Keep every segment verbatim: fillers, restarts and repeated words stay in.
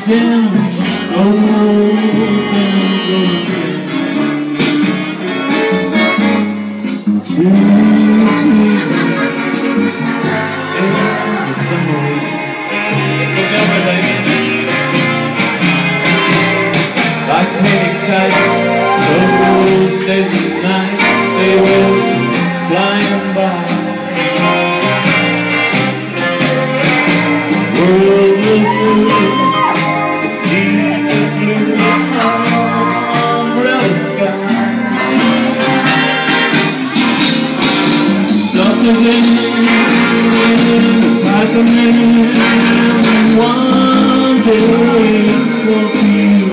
down, oh, down goes to see in the summer. Look over there. Like many kites, those days and nights, they went flying by. World was blue, deep and blue, umbrella sky. Something like a man, one day for you.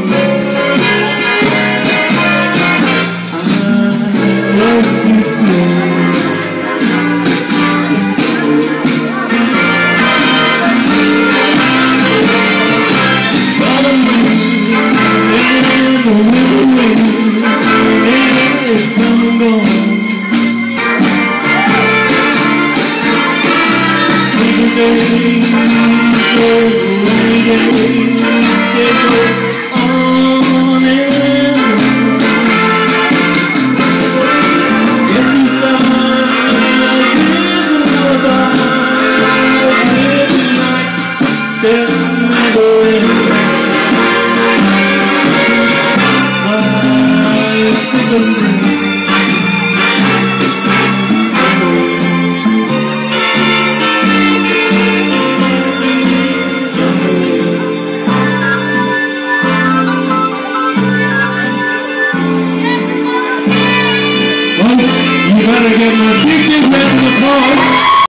I love you too. You better get my big, big round of applause.